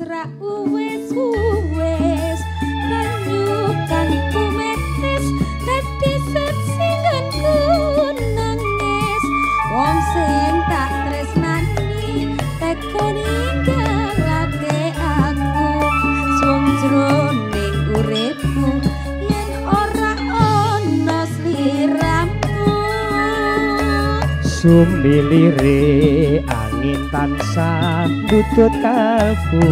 ra uwes banyukan kumetes dadi sesingganku nangis wong sing tak tresnani teko ninggalake aku suwung jroning uripku yen ora ana sliramu sumilire angin tansah dudut kalbu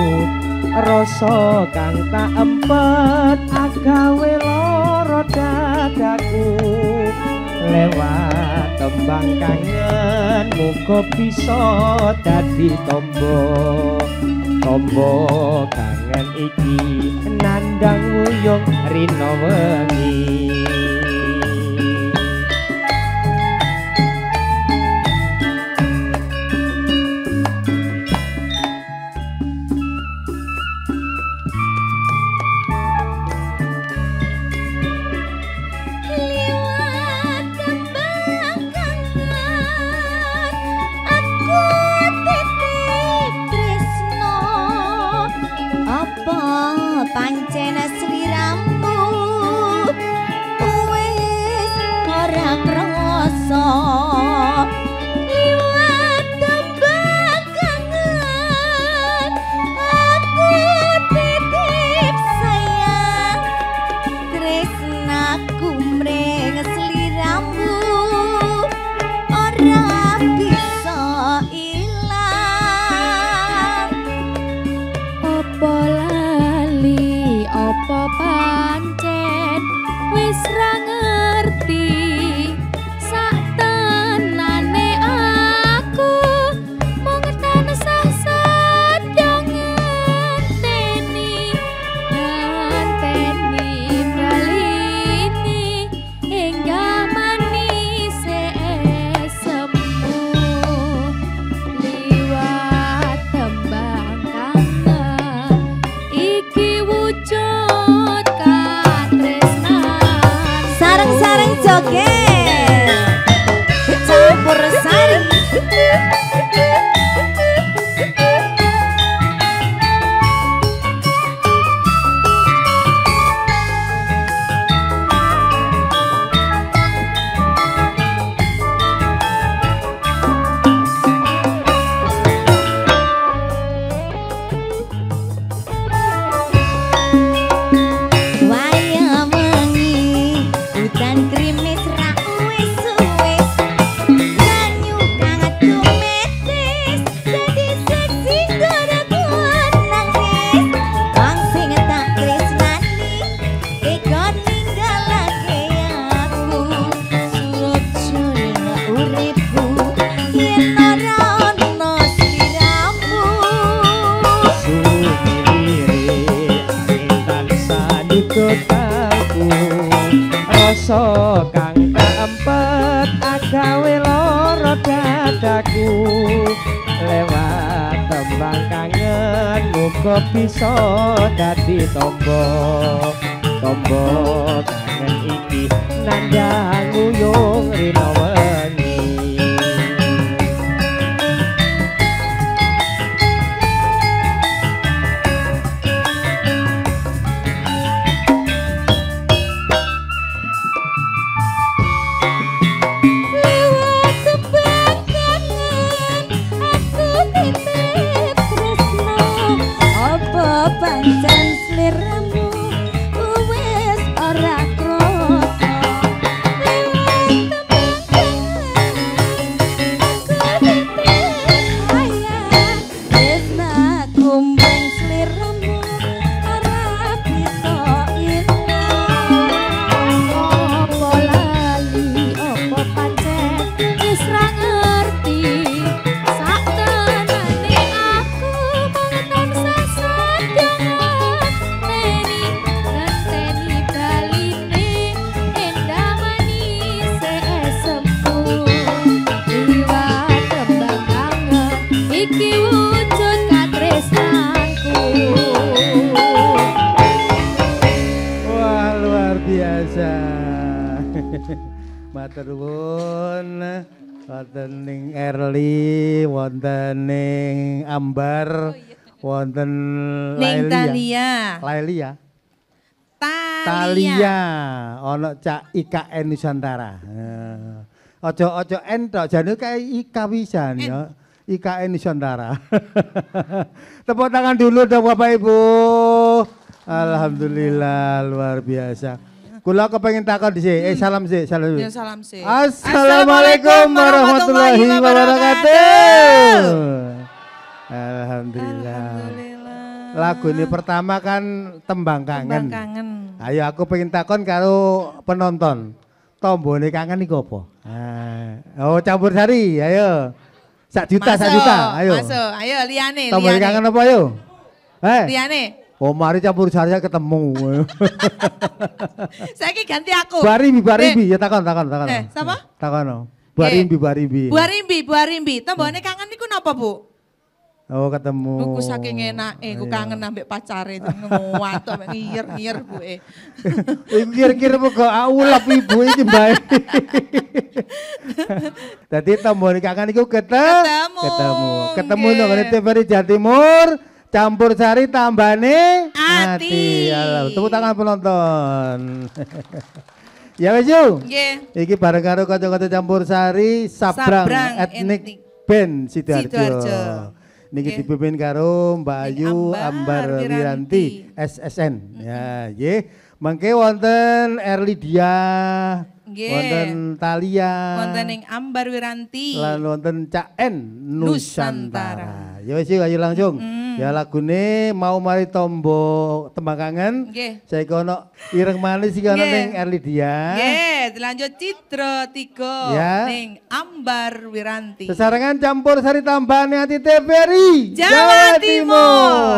rasa kang tak empet agawe lara dadaku lewat tembang kangen muga bisa dadi tombo kangen iki nandang uyung rina wengi pancen sliramu wis ora krasa liwat tembang kangen aku titip sayang tresnaku mring sliramu ora bisa ilang apa apa pancen wis ra ngerti sak tenane aku mung tansah sadang ngenteni balini enggak manis sembuh liwat tembang kangen iki wujud katresnan sareng-sareng joget campur sari rasa kang tak empet agawe lara dadaku lewat tembang kangen muga bisa dadi tombo kangen iki nandang uyung rina wengi pancen sliramu wis ora krasa lewat tembang kangen tresnaku mring sliramu ora bisa ilang apa lali apa pancen wis ra ngerti sak tenane aku mung tansah sadang ngenteni baline endah manis sembuh liwat tembang kangen iki wujud katresnanku. wah luar biasa matur nuwun wonten ing Erli wonten ing Ambar Wonten Ning Lailia. Thalia. Lailia. Thalia. Thalia. Ono Cak IKN Nusantara. Ojo entok jane kayak Ika pisan ya. IKN Nusantara. Tepuk tangan dulu dong Bapak Ibu. Alhamdulillah luar biasa. Kula kepengin takon dhisik. Salam sih, salam. Ya salam sih. Assalamualaikum warahmatullahi wabarakatuh. Alhamdulillah. Lagu ini pertama kan Tembang Kangen. Tembang Kangen. Ayo aku pengen takon karo penonton. Tombone kangen iku apa? Oh campur sari, ayo. 1 juta, 1 juta, ayo. Masuk, ayo liyane. Tombone kangen apa ayo? Liyane. Oh mari campur sari ketemu. Saiki ganti aku. Barimbi, ya takon. Sapa? Takon. Barimbi. Bu Arimbi. Tombone kangen niku napa, Bu? Oh ketemu. Buku saking enake, ku kangen ambek pacare ngono ambek ngir-ngir buke. Kira-kira kok ulap ibu iki bae. Dadi tombone kangen iku ketemu nang ngene TVRI Jawa Timur, campur sari tambane ati. Tepuk tangan penonton. Ya wis yo. Nggih. Iki bareng karo kanca-kanca campur sari Sabrang Etnik Band Sidoarjo. Niki dipimpin karo Mbak Ayu Ambar Wiranti SSN. Ya, nggih. Mangke wonten Erlidia, wonten Thalia, wonten ing Ambar Wiranti, lan wonten Cak N Nusantara. Ya wis ayo langsung. Ya lagune mau mari tombo Tembang Kangen. Saiki ono ireng manis iki ono ning Erlidia. Nggih, dilanjut Citra 3 ning Ambar Wiranti. Sesarengan campur sari tambane ati TVRI Jawa Timur.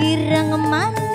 ireng manis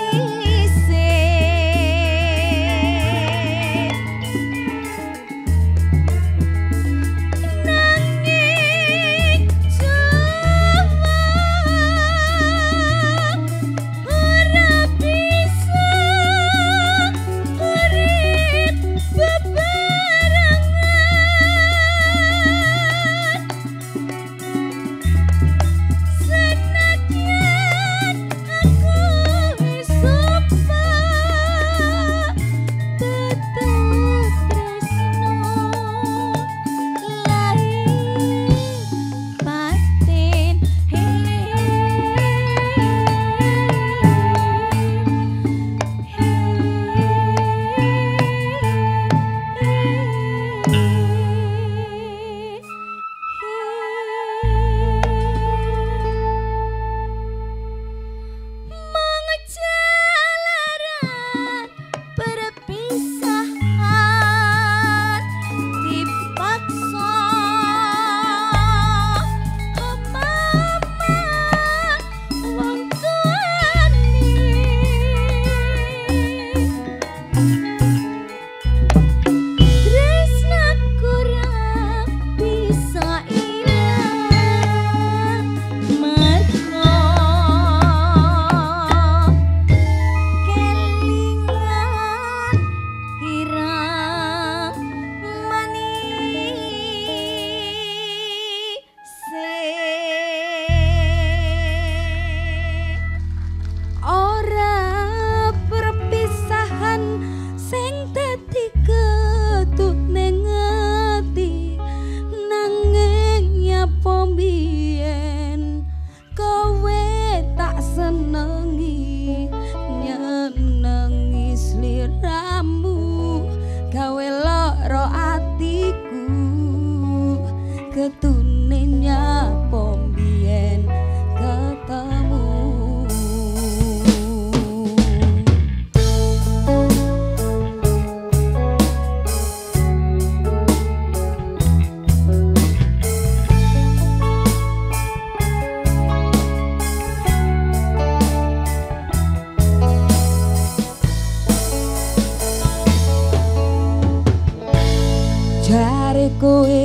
kowe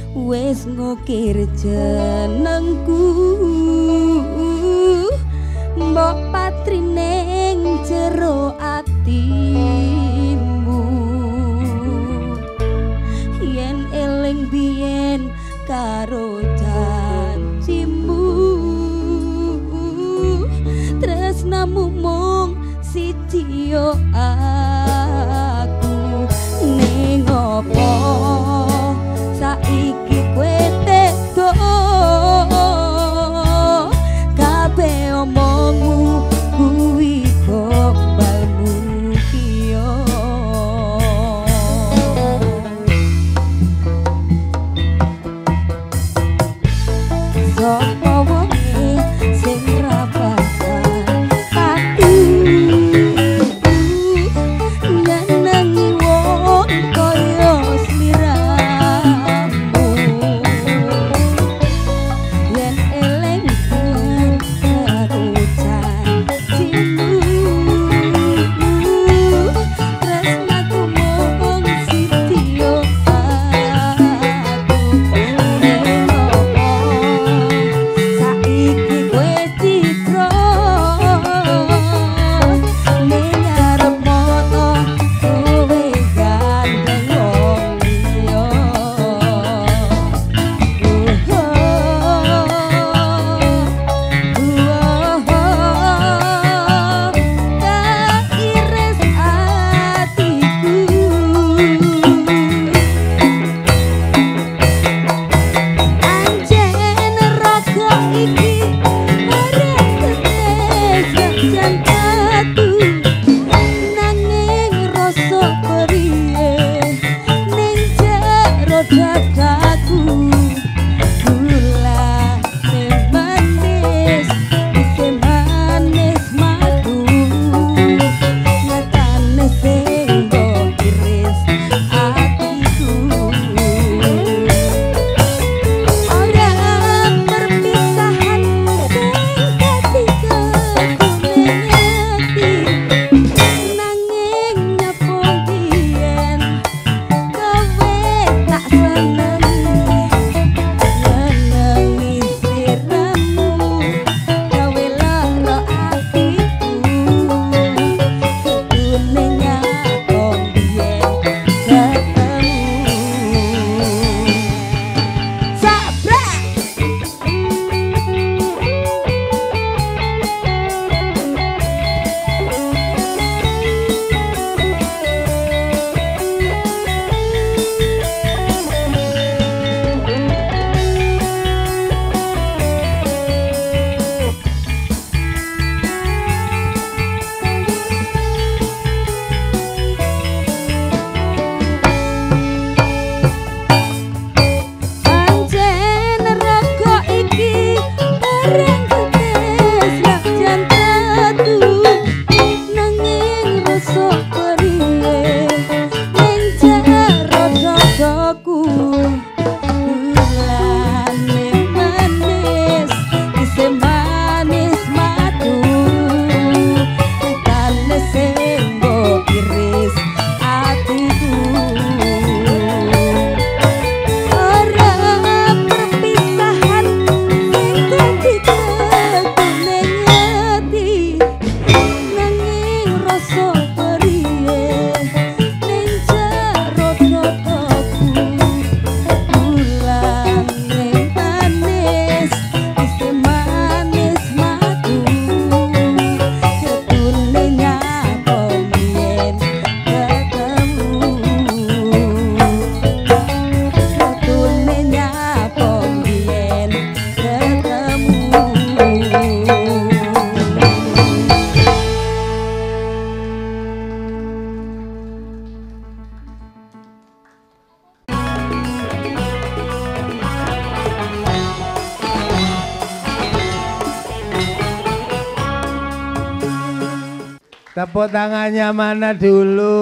wis ngukir jenengku mbok patrining jero atimu yen eling biyen karo janjimu tresnamu mung siji yo aku ning opo saiki kowe teko kabeh omongmu kuwi gombalmu kiyo sapa wonge sing ra bakal padu Tepuk tangannya mana dulu?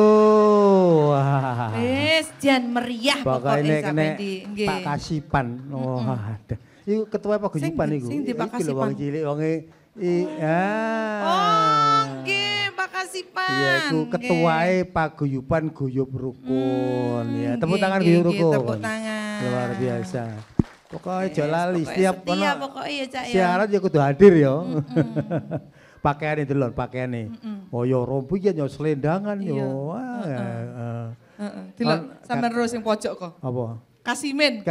Wis jan meriah pokoknya kena nggih. Pak Kasipan. Oh, ada. Iku ketua paguyuban iku. Sing di Pak Kasipan. Wong cilik wonge Oh, nggih, Pak Kasipan. Iya, iku ketuae paguyuban guyub rukun ya. Tepuk tangan nggih, guyub rukun. Tepuk tangan. Luar biasa. Pokoknya aja lali setiap ono pokoknya ya Cak ya. Siaran ya kudu hadir ya. Pakaian itu lho, pakaian oh yo rompu ya yo selendangan yo. Delok sampean terus sing pojok kok. Apa? Kasimin.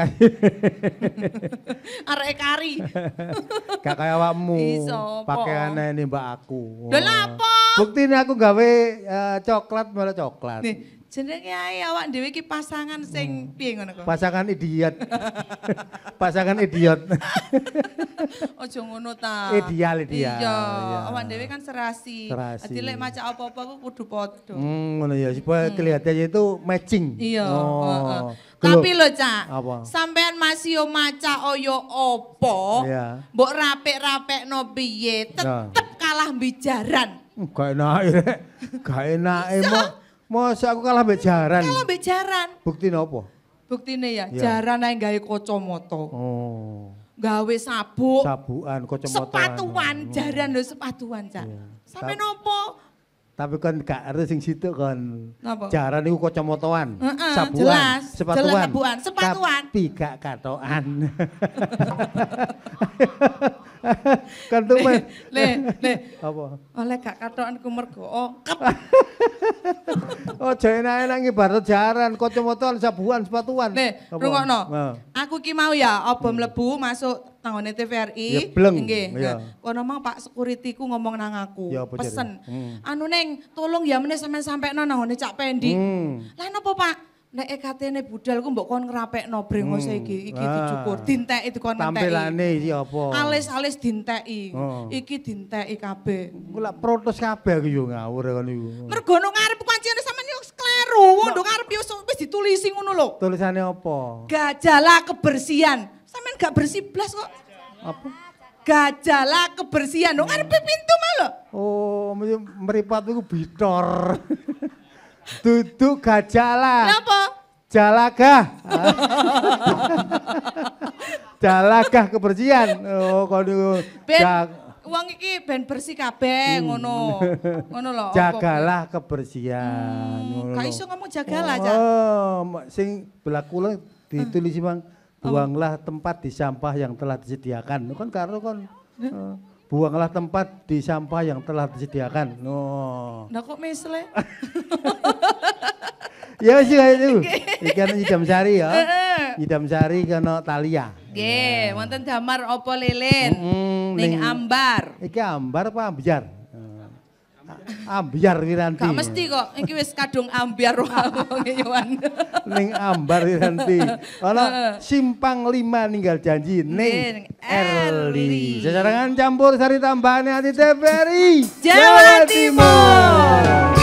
Arek kari. Gak kaya awakmu. Pakaiane ini mbak aku. Lha apa? Buktine aku gawe coklat malah coklat. Nih, jenenge ae awak dhewe iki pasangan sing piye ngono kok? Pasangan idiot. Pasangan idiot. Ojo ngono ta. Ideal. Iya, awak dhewe kan serasi. Dadi lek maca apa-apa ku kudu padha. Ngono ya, supaya kelihatannya itu matching. Iya, Tapi lho Cak, sampean masih yo maca oyo opo, mbok rapek-rapekno piye, tetep kalah bijaran. Gak enak rek, gak enak masa aku kalah bejaran. Kalah bejaran. Buktine apa? Buktine ya, jaran ae gawe kacamata. Oh. Gawe sabuk. Sabukan, kacamata. Sepatuan, jaran lho sepatuan Cak. Sampe nopo? Tapi kan gak harus sing situ kan. Napa? Jaran iku kacamataan, sabuan, jelas, sepatuan. Sepatuan. Tapi gak katokan. Kan tuh Le. Apa? Oleh gak katokan ku mergo okep. Oh, enak-enak ngibarat jaran, kacamataan, sabuan, sepatuan. Nih, rungokno. Aku ki mau ya apa mlebu masuk tanggone TVRI. Nggih. Kono mang Pak security ku ngomong nang aku. Pesen. Anu Neng, tolong ya meneh sampean sampekno nang ngone Cak Pendi. Lah napa Pak? Nek EKT-ne budal ku mbok kon ngrapekno brengose iki dicukur, dinteki dikon ngenteki. Tampilane iki apa? Alis-alis dinteki. Iki dinteki kabeh. Ku lak protes kabeh aku yo ngawur kon niku. Mergo nang ngarep kancane sampean yo kleru, wong ndok ngarep yo wis ditulisi ngono lho. Tulisane apa? Gajala kebersihan. Sampean gak bersih blas kok. Apa? Gajala kebersihan. Ndok ngarepe pintu mah lho. Oh, meripat iku bitor. Duduk gajala. Napa? Jalagah. Jalagah kebersihan. Oh, kon niku. Wong iki ben bersih kabeh ngono. Ngono lho. Jagalah kebersihan. Gak iso ngomong jagalah, Cak. Oh, sing belakula ditulis Bang, buanglah tempat di sampah yang telah disediakan. Kan karo kon. Buanglah tempat di sampah yang telah disediakan. Nah kok mesle? Ya wis itu. Ikan Idam Sari ya. Idam Sari kena Talia. Nggih, wonten damar apa lilin? Ning ambar. Iki ambar apa ambiar? Ambiar Wiranti. Gak mesti kok, iki wis kadung ambiar wong Yohan. Ning ambar Wiranti. Ana simpang 5 ninggal janji ning Erli. Sesarengan campur sari tambahane ati TVRI Jawa Timur.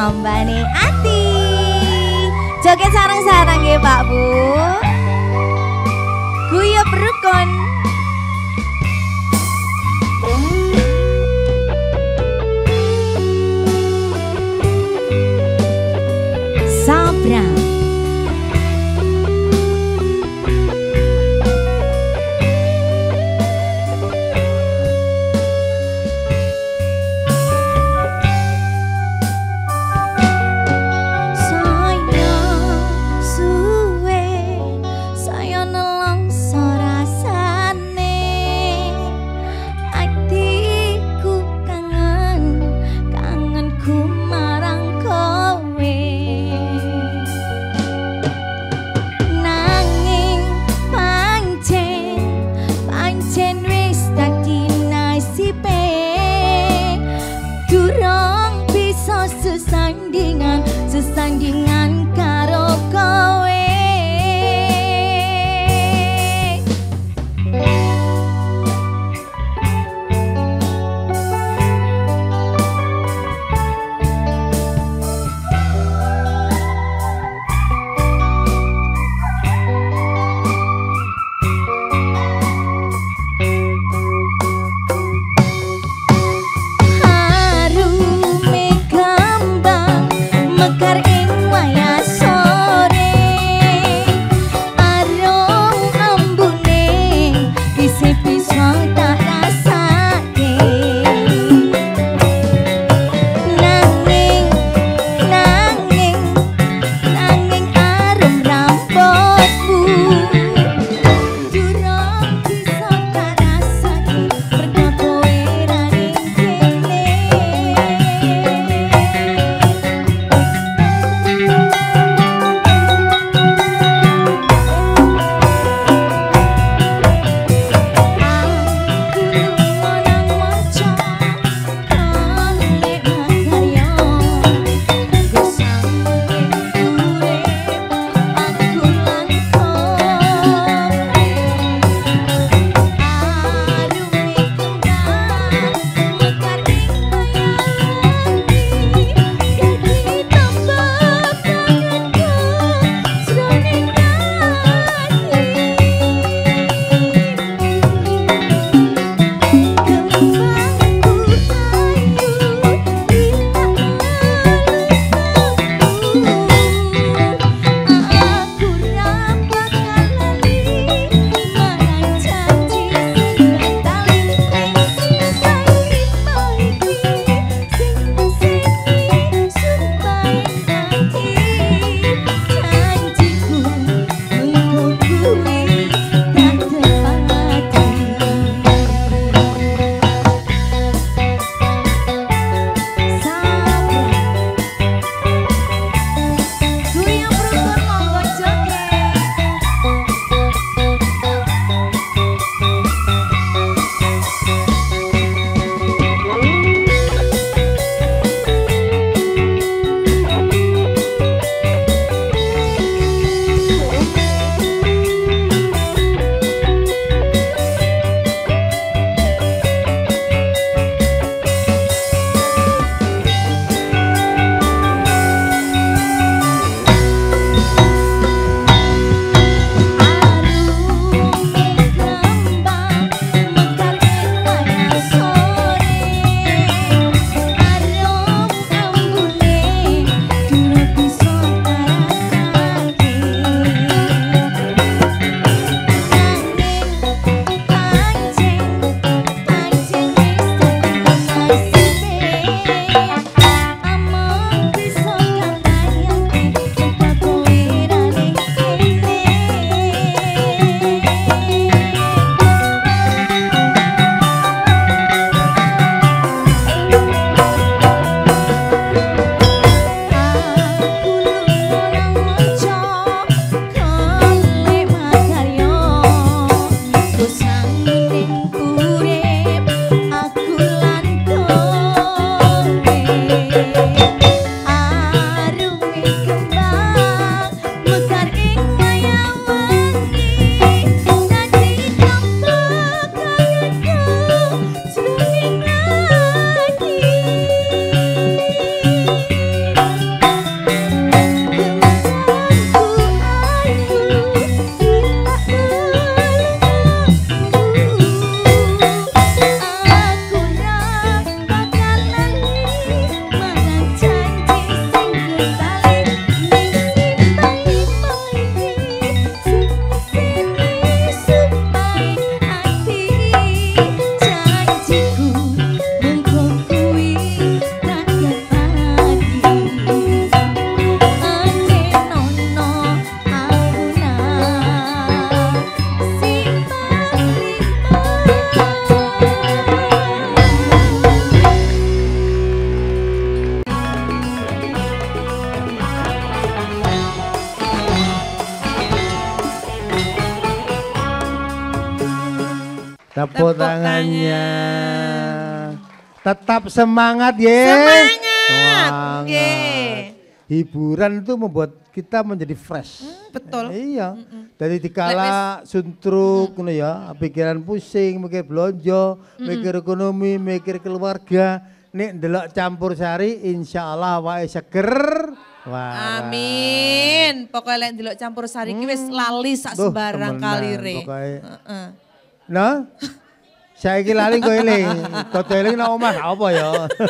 ambane ati. Joget sarang-sarang ya Pak Bu. Guyub rukun. Sabrang. Sesandingan karo kowe. Mekar ing Tepuk tangannya. Tetap semangat ya. Semangat. Hiburan itu membuat kita menjadi fresh. Betul. Iya. Dari dikala suntruk ya, pikiran pusing, mikir belanja, mikir ekonomi, mikir keluarga. Nek ndelok campur sari insyaallah wae seger. Wah. Amin. Pokoknya lek ndelok campur sari ki wis lali sak sembarang kalire. Heeh. Nah. Saiki lali kok eling. Toto eling nang omah gak apa ya.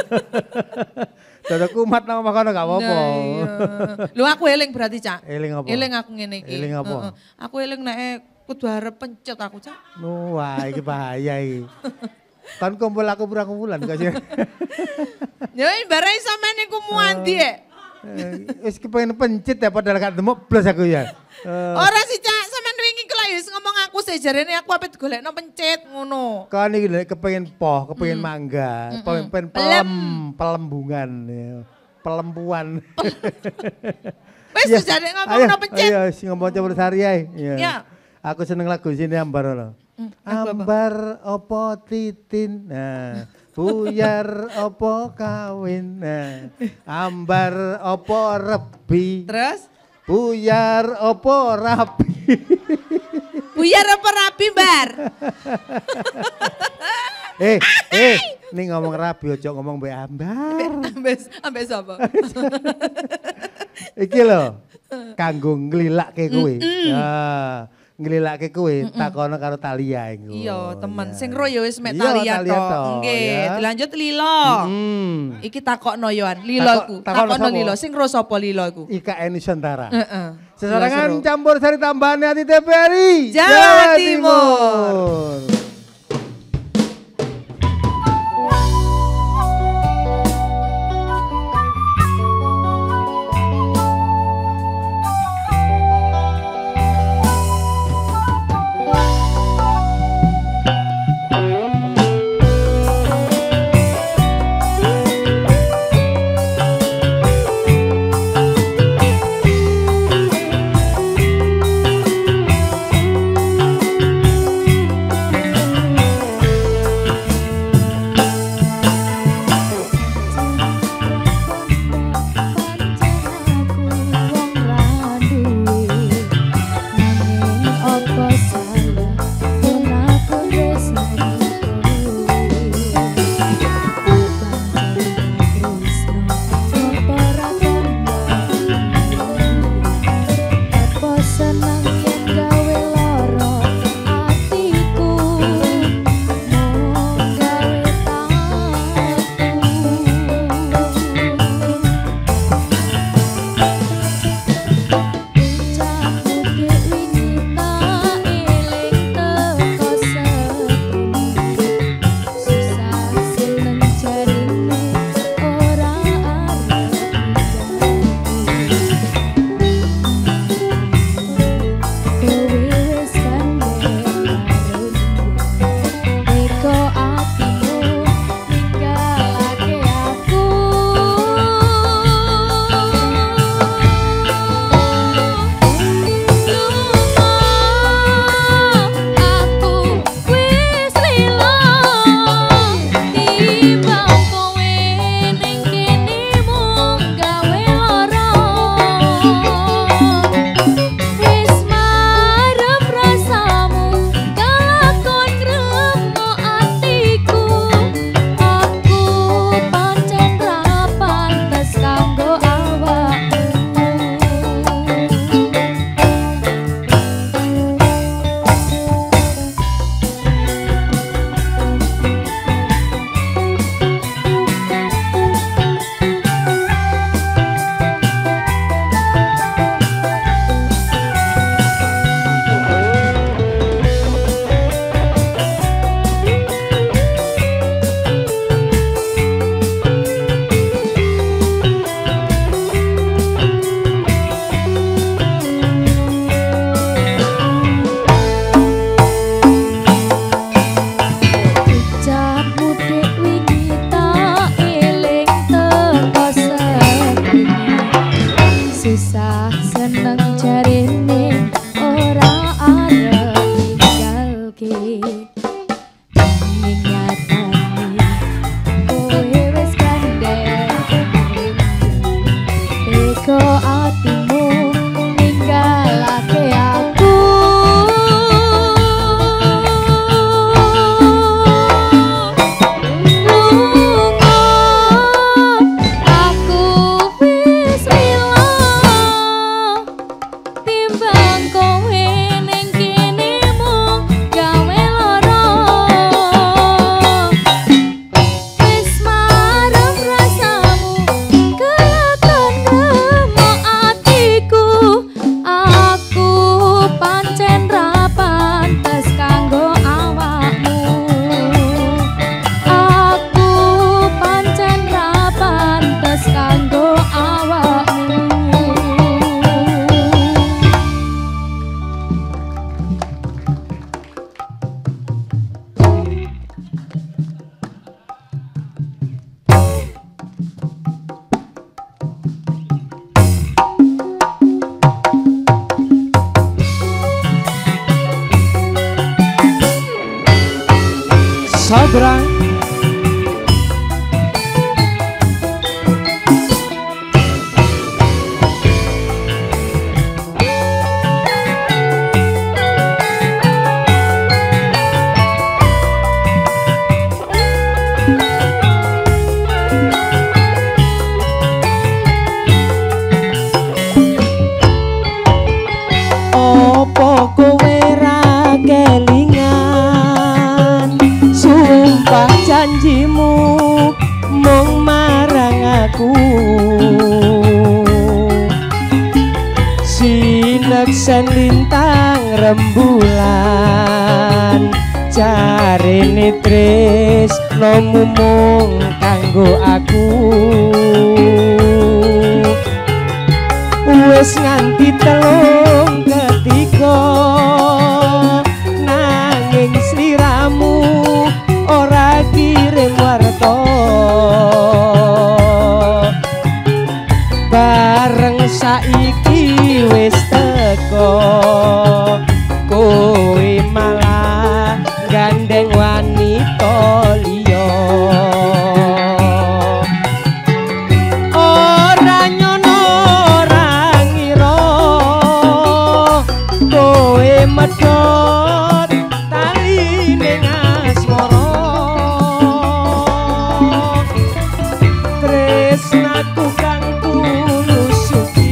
Toto kumat nang omah kono gak apa-apa. Lho aku eling berarti, Cak. Eling apa? Eling aku ngene iki. Eling apa? Aku eling nek kudu arep pencet aku, Cak. Wah, iki bahaya iki. Kan kumpul aku berapa bulan gak sih? Ya bareng sampean iku muandi ya. Wis kepengin pencet ya padahal gak demok blas aku ya. Ora sih Cak, sampean wingi ku lha wis ngomong aku sih jarene aku ape digolekno pencet ngono. Kan iki lho kepengin kepengin mangga, kepengin pelembungan ya. Pelempuan. Wis jarene ngomongno pencet. Ayo sing ngomong campur sari ae. Ya. Aku seneng lagu sini ambar ngono. Ambar opo titin. Nah, buyar opo kawin. Nah, ambar opo rebi. Terus? Buyar opo rapi. Buyar opo rapi, Bar? Ini ngomong rapi ojo ngomong mbek ambar. Ambes sapa? Iki lho, kanggo nglilake kowe. Nah, nglilake kowe takono karo Talia iku. Iya, temen sing ro ya wis mek Talia tok. Nggih, dilanjut Lilo. Iki takokno yoan, Lilo iku. Takokno Lilo, sing ro sapa Lilo iku? IKN Nusantara. Heeh. Sesarengan campur sari tambahan hati TVRI Jawa Timur. Sabrang janjimu mung marang aku sineksen lintang rembulan jarene tresnomu mung kanggo aku wis nganti telung ketiga nanging sliramu ora kirim warta bareng saiki wis teko kowe malah gandeng wanita liya ora nyono ora ngira kowe medhot tali ning asmara tresnaku kang tulus suci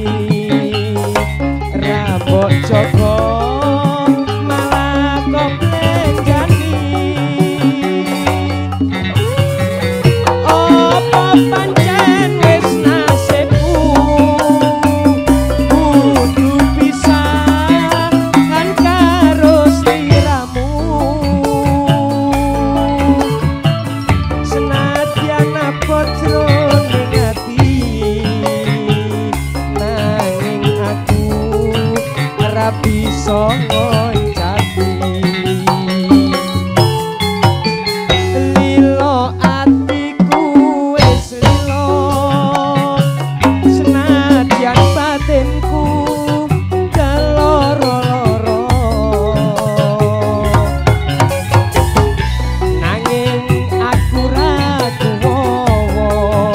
rabok jaga malah kok lenjani apa pancen wis nasibku kudu pisah kan karo sliramu senadyan abot jroning ati nanging aku ora bisa ngoncati lilo atiku wis lilo senadyan batinku keloro-loro nanging aku ra kuwowo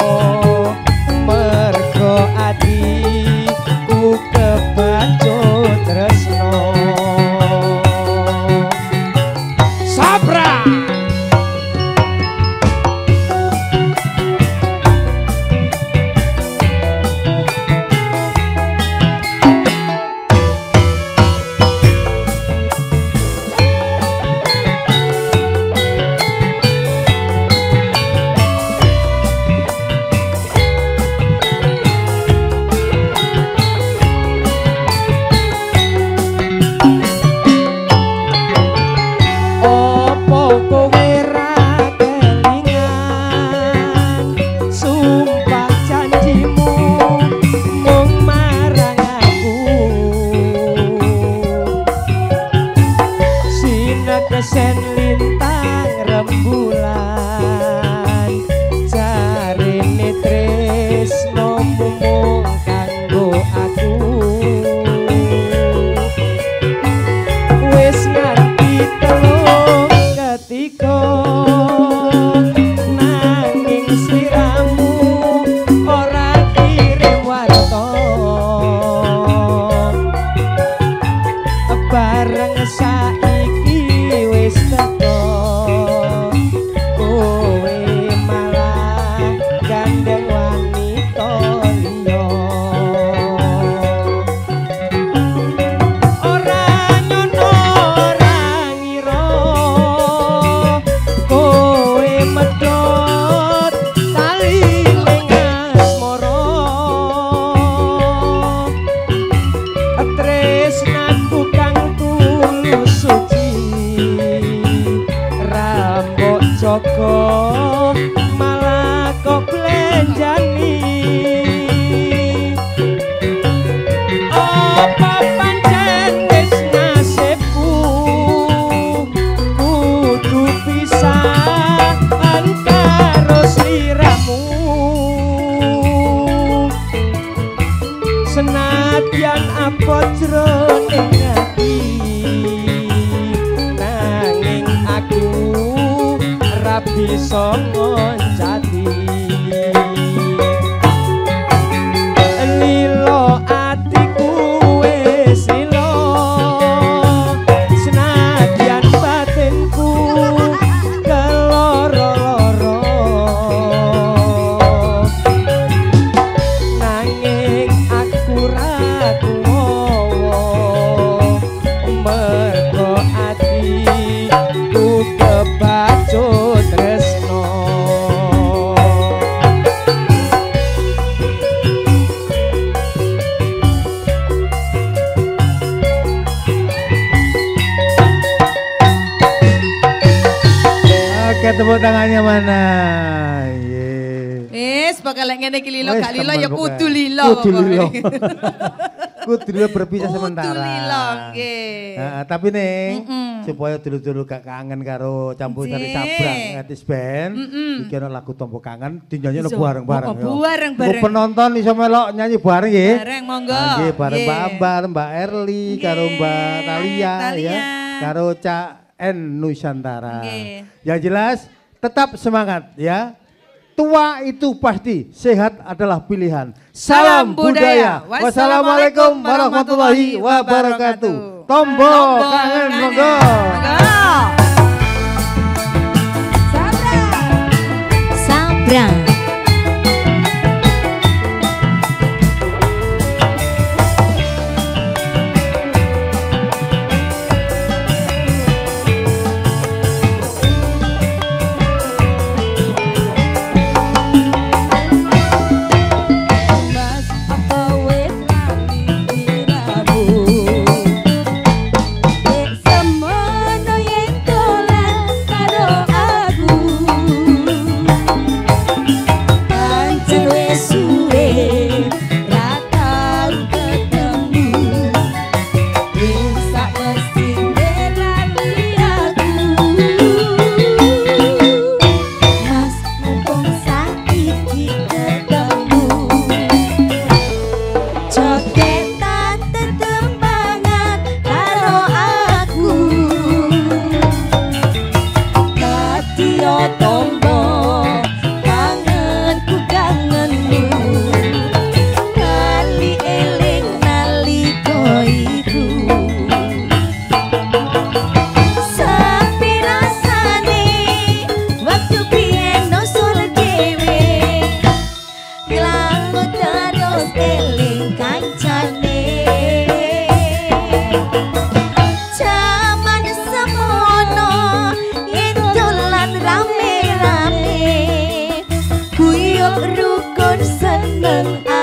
mergo atiku kebacut tresno Sabra opo kowe ra kelingan sumpah janjimu mung marang aku sinekesen lintang rembulan jarene tresnomu mung kanggo aku wis nganti telung ketika nanging sliramu ora kirim warta bareng saiki wis teko kowe malah gandeng wanita liya ora nyono ora ngira kowe medhot tali ning asmara tresnaku kang tulus suci rambok jaga malah kok lenjani apa pancen wis nasibku kudu pisah karo sliramu senadyan abot jroning ati nanging aku ora bisa ngoncati lilo atiku wis lilo senadyan batinku keloro-loro nanging aku ra kuwowo mergo atiku kebacut tresno Oke, tepuk tangannya mana? Bakal ngene iki lilo Wes, gak lilo temen ya pokoknya. kudu lilo. Kudu lilo. pokoknya. Kudu lilo berpisah Kudu sementara. lilo, nggih. Tapi nih supaya dulu-dulu gak kangen karo campur sari Nggih. sabrang etis band. Iki ana lagu tombo kangen dinyanyi Iso. bareng-bareng Oh, bareng-bareng. Penonton iso melok nyanyi bareng nggih. Bareng monggo. Nggih, bareng Nggih. Mbak Ambar, Mbak Erli, Nggih. karo Mbak Talia Talia. ya. Karo Cak N Nusantara. Nggih. Yang jelas tetap semangat ya. Tua itu pasti, sehat adalah pilihan. Salam budaya. Wassalamualaikum warahmatullahi wabarakatuh. Tombo kangen monggo. Sabrang. Rukun seneng